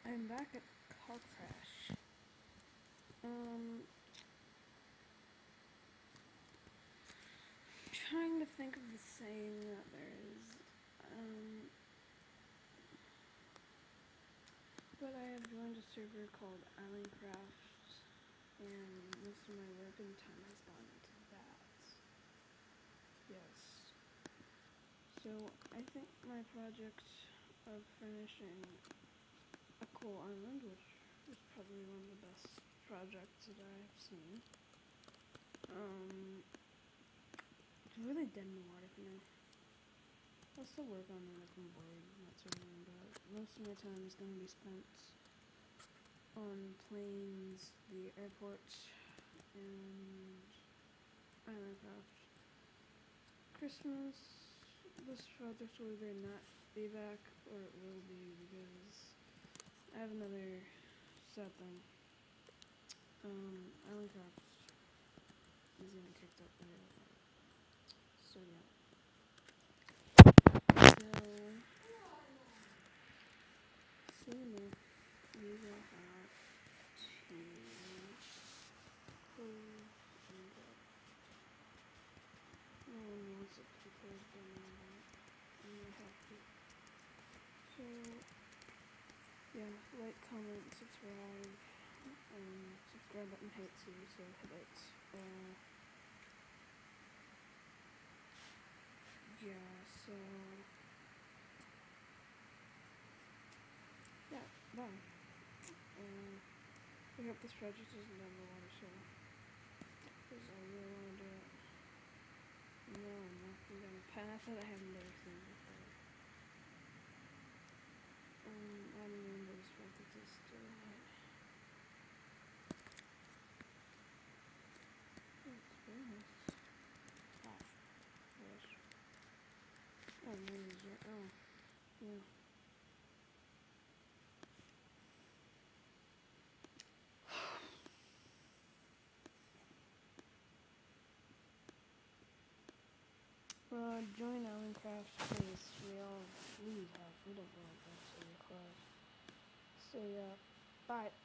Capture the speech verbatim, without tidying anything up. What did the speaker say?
I'm back at Car Crash. Um, trying to think of the saying that there is. Um, but I have joined a server called Islandcraft, and most of my work and time has gone into that. Yes. So I think my project of furnishing a cool island, which is probably one of the best projects that I've seen. Um, it's really dead in the water for now. I'll still work on it if I'm bored, that sort of thing, but most of my time is going to be spent on planes, the airport, and Islandcraft. Christmas, this project will either not be back or it will be because I have another sad thing. Um, Islandcraft is getting kicked up there. So yeah. So soon enough we will have to close and go. No one wants it to be closed down anymore. And I have to. So yeah, like, comment, subscribe, um, subscribe button hit too, so hit it. Uh, yeah, so, yeah, bye. Um, I hope this project isn't down the water, so, because I really want to do it. No, I'm walking down a path that I have never seen before. Um, I don't remember this project is still alive. Oh, it's very nice. Ah, gosh. Oh, maybe it's your, oh, yeah. Uh, join Islandcraft because we all, we have, we don't want to actually record. So yeah, bye.